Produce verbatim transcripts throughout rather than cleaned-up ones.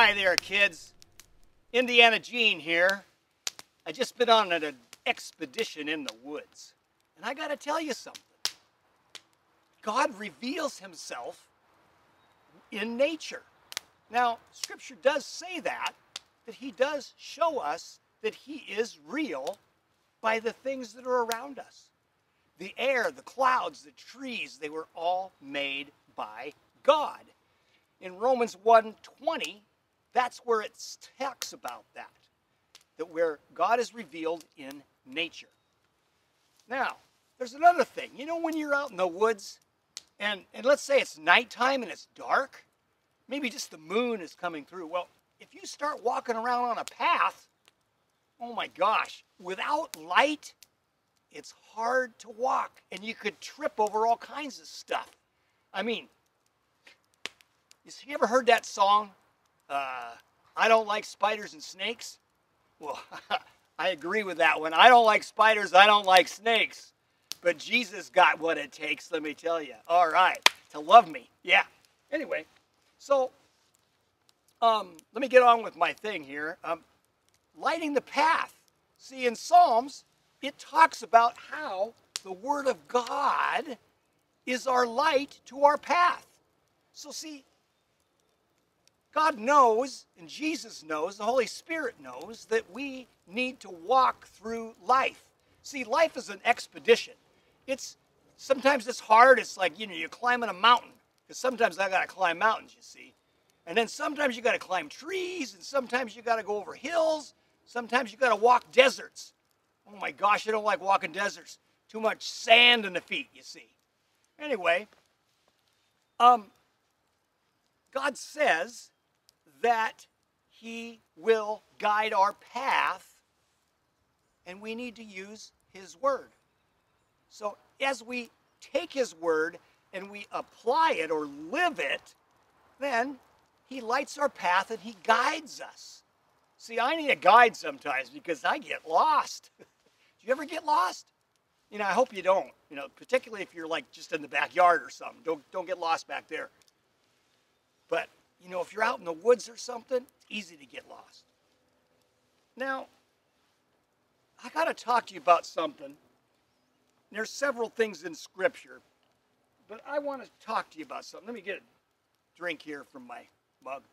Hi there, kids. Indiana Gene here. I just been on an expedition in the woods. And I gotta tell you something. God reveals himself in nature. Now, Scripture does say that, that he does show us that he is real by the things that are around us. The air, the clouds, the trees, they were all made by God. In Romans one twenty, that's where it talks about that, that where God is revealed in nature. Now, there's another thing. You know, when you're out in the woods, and, and let's say it's nighttime and it's dark, maybe just the moon is coming through. Well, if you start walking around on a path, oh my gosh, without light, it's hard to walk, and you could trip over all kinds of stuff. I mean, you ever heard that song, uh, I don't like spiders and snakes? Well, I agree with that one. I don't like spiders, I don't like snakes. But Jesus got what it takes, let me tell you. All right, to love me, yeah. Anyway, so um, let me get on with my thing here. Um, lighting the path. See, in Psalms, it talks about how the Word of God is our light to our path. So see, God knows, and Jesus knows, the Holy Spirit knows, that we need to walk through life. See, life is an expedition. It's, sometimes it's hard. It's like, you know, you're climbing a mountain. Because sometimes I got to climb mountains, you see. And then sometimes you got to climb trees, and sometimes you got to go over hills. Sometimes you got to walk deserts. Oh my gosh, I don't like walking deserts. Too much sand in the feet, you see. Anyway, um, God says that he will guide our path, and we need to use his word. So as we take his word and we apply it or live it, then he lights our path and he guides us. See, I need a guide sometimes because I get lost. Do you ever get lost? You know, I hope you don't. You know, particularly if you're like just in the backyard or something. Don't, don't get lost back there. But, you know, if you're out in the woods or something, it's easy to get lost. Now, I got to talk to you about something. There's several things in Scripture, but I want to talk to you about something. Let me get a drink here from my mug.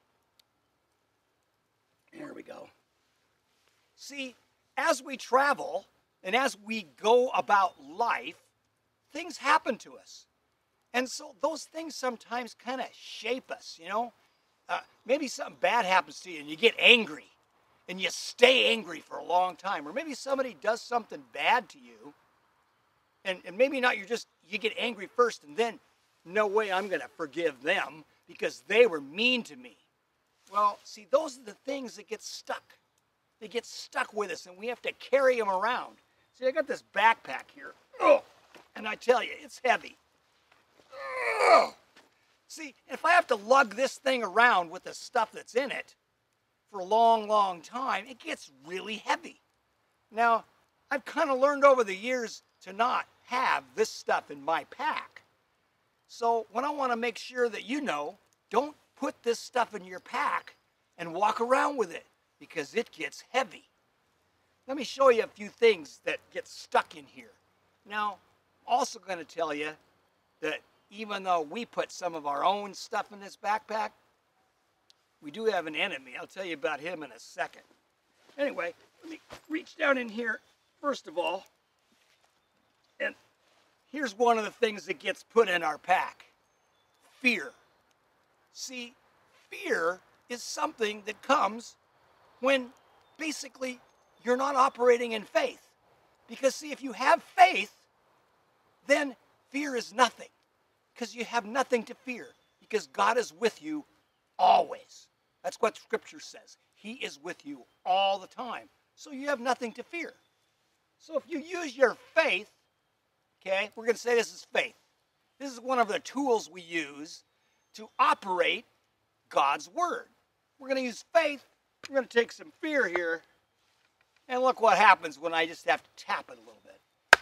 There we go. See, as we travel and as we go about life, things happen to us. And so those things sometimes kind of shape us, you know. Uh, maybe something bad happens to you and you get angry and you stay angry for a long time. Or maybe somebody does something bad to you and, and maybe not, you're just, you get angry first and then, no way I'm going to forgive them because they were mean to me. Well, see, those are the things that get stuck. They get stuck with us and we have to carry them around. See, I got this backpack here. Oh, and I tell you, it's heavy. Oh. See, if I have to lug this thing around with the stuff that's in it for a long, long time, it gets really heavy. Now, I've kind of learned over the years to not have this stuff in my pack. So when I want to make sure that you know, don't put this stuff in your pack and walk around with it because it gets heavy. Let me show you a few things that get stuck in here. Now, also going to tell you that even though we put some of our own stuff in this backpack, we do have an enemy. I'll tell you about him in a second. Anyway, let me reach down in here first of all. And here's one of the things that gets put in our pack. Fear. See, fear is something that comes when basically you're not operating in faith. Because see, if you have faith, then fear is nothing. Because you have nothing to fear. Because God is with you always. That's what Scripture says. He is with you all the time. So you have nothing to fear. So if you use your faith, okay, we're going to say this is faith. This is one of the tools we use to operate God's Word. We're going to use faith. We're going to take some fear here. And look what happens when I just have to tap it a little bit.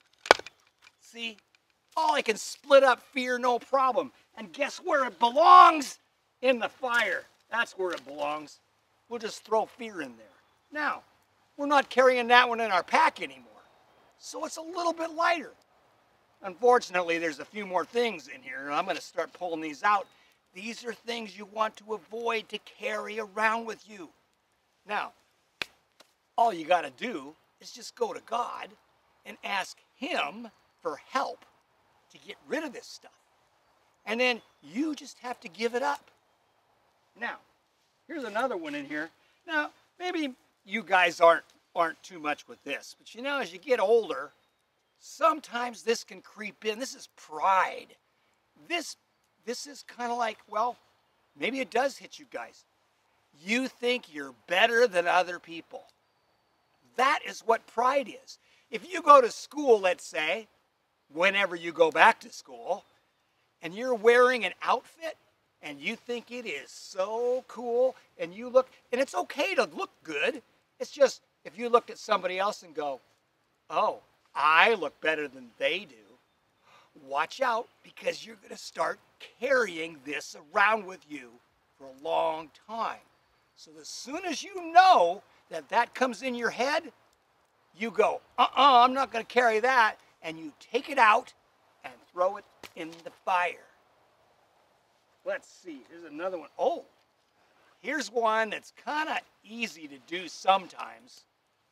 See? Oh, I can split up fear, no problem. And guess where it belongs? In the fire. That's where it belongs. We'll just throw fear in there. Now, we're not carrying that one in our pack anymore. So it's a little bit lighter. Unfortunately, there's a few more things in here, and I'm going to start pulling these out. These are things you want to avoid to carry around with you. Now, all you got to do is just go to God and ask Him for help to get rid of this stuff. And then you just have to give it up. Now, here's another one in here. Now, maybe you guys aren't, aren't too much with this, but you know, as you get older, sometimes this can creep in. This is pride. This, this is kind of like, well, maybe it does hit you guys. You think you're better than other people. That is what pride is. If you go to school, let's say, whenever you go back to school, and you're wearing an outfit, and you think it is so cool, and you look, and it's okay to look good. It's just, if you look at somebody else and go, oh, I look better than they do, watch out, because you're going to start carrying this around with you for a long time. So as soon as you know that that comes in your head, you go, uh-uh, I'm not going to carry that, and you take it out and throw it in the fire. Let's see, here's another one. Oh, here's one that's kind of easy to do sometimes.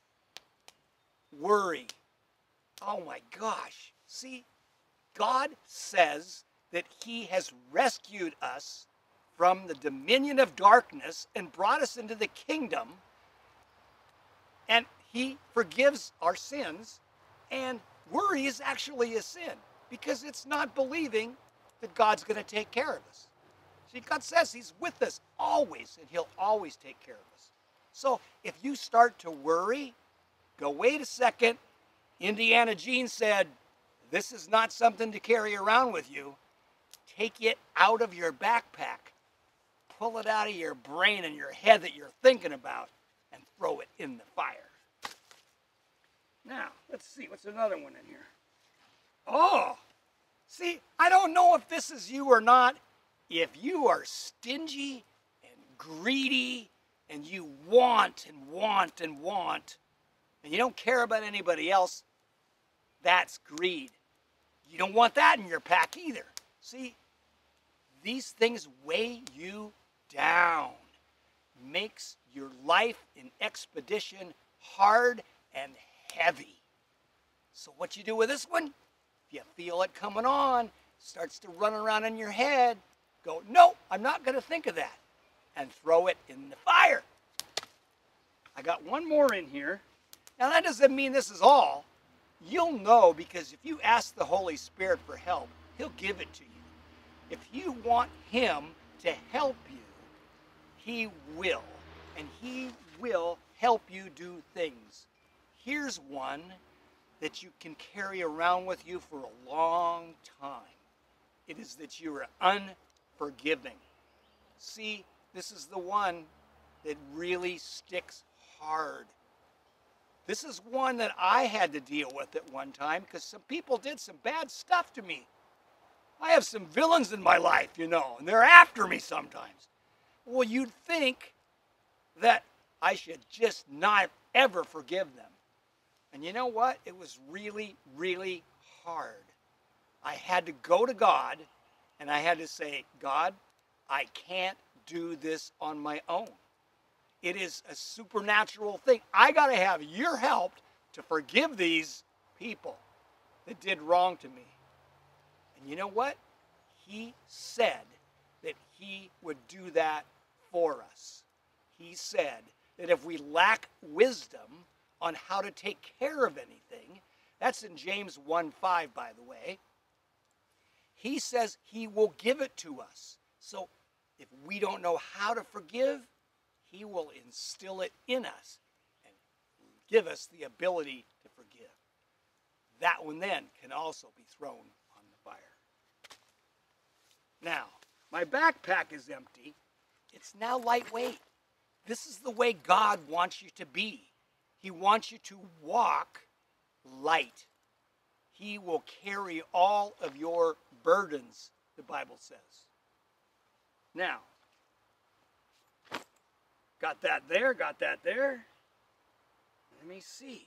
Worry. Oh my gosh. See, God says that He has rescued us from the dominion of darkness and brought us into the kingdom. And He forgives our sins. And worry is actually a sin because it's not believing that God's going to take care of us. See, God says He's with us always, and He'll always take care of us. So if you start to worry, go, wait a second. Indiana Jean said, this is not something to carry around with you. Take it out of your backpack. Pull it out of your brain and your head that you're thinking about and throw it in the fire. Now, let's see, what's another one in here? Oh, see, I don't know if this is you or not. If you are stingy and greedy and you want and want and want and you don't care about anybody else, that's greed. You don't want that in your pack either. See, these things weigh you down, makes your life in expedition hard and heavy. So what you do with this one, if you feel it coming on, starts to run around in your head, go, no, I'm not going to think of that, and throw it in the fire. I got one more in here. Now that doesn't mean this is all. You'll know because if you ask the Holy Spirit for help, He'll give it to you. If you want Him to help you, He will. And He will help you do things. Here's one that you can carry around with you for a long time. It is that you are unforgiving. See, this is the one that really sticks hard. This is one that I had to deal with at one time because some people did some bad stuff to me. I have some villains in my life, you know, and they're after me sometimes. Well, you'd think that I should just not ever forgive them. And you know what? It was really, really hard. I had to go to God and I had to say, God, I can't do this on my own. It is a supernatural thing. I got to have your help to forgive these people that did wrong to me. And you know what? He said that He would do that for us. He said that if we lack wisdom on how to take care of anything, that's in James one five, by the way, He says He will give it to us. So if we don't know how to forgive, He will instill it in us and give us the ability to forgive. That one then can also be thrown on the fire. Now, my backpack is empty. It's now lightweight. This is the way God wants you to be. He wants you to walk light. He will carry all of your burdens, the Bible says. Now, Got that there, got that there. Let me see.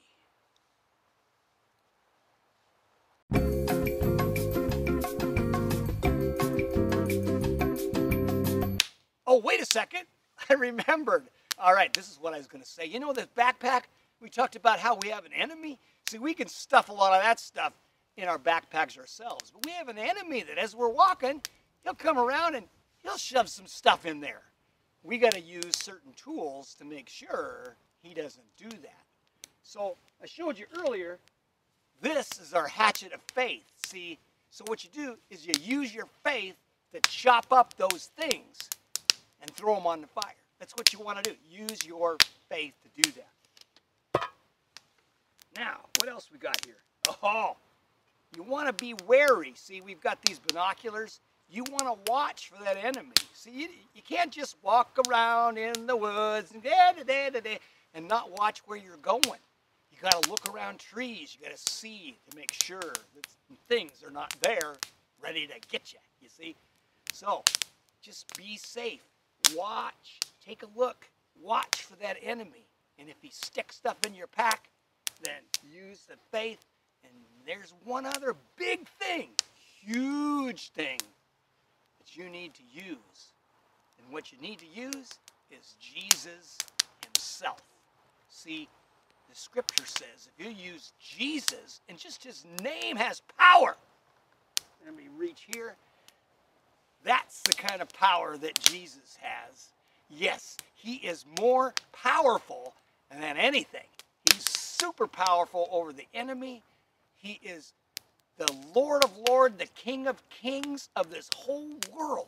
Oh, wait a second. I remembered. All right, this is what I was going to say. You know this backpack? We talked about how we have an enemy. See, we can stuff a lot of that stuff in our backpacks ourselves. But we have an enemy that as we're walking, he'll come around and he'll shove some stuff in there. We got to use certain tools to make sure he doesn't do that. So I showed you earlier, this is our hatchet of faith. See, so what you do is you use your faith to chop up those things and throw them on the fire. That's what you want to do. Use your faith to do that. Now, what else we got here? Oh, you want to be wary. See, we've got these binoculars. You want to watch for that enemy. See, you, you can't just walk around in the woods and, da, da, da, da, da, and not watch where you're going. You got to look around trees. You got to see to make sure that things are not there ready to get you, you see. So, just be safe. Watch. Take a look. Watch for that enemy. And if he sticks stuff in your pack, then use the faith. And there's one other big thing, huge thing that you need to use. And what you need to use is Jesus himself. See, the scripture says if you use Jesus, and just his name has power. Let me reach here. That's the kind of power that Jesus has. Yes, he is more powerful than anything. He's super powerful over the enemy. He is the Lord of Lords, the King of Kings of this whole world.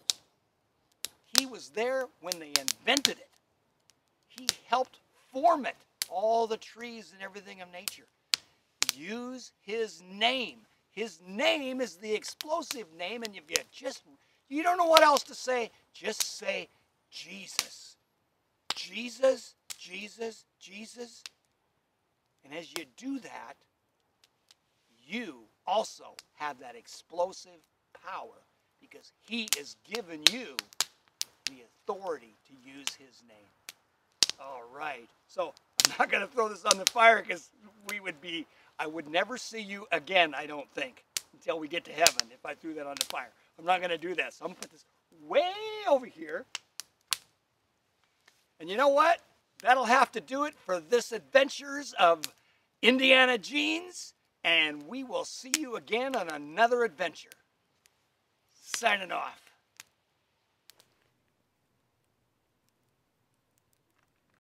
He was there when they invented it. He helped form it, all the trees and everything of nature. Use his name. His name is the explosive name, and if you just, you don't know what else to say, just say Jesus. Jesus, Jesus, Jesus. And as you do that, you also have that explosive power because he is giving you the authority to use his name. All right. So I'm not going to throw this on the fire because we would be, I would never see you again, I don't think, until we get to heaven if I threw that on the fire. I'm not going to do that. So I'm going to put this way over here. And you know what? That'll have to do it for this Adventures of Indiana Jeans. And we will see you again on another adventure. Signing off.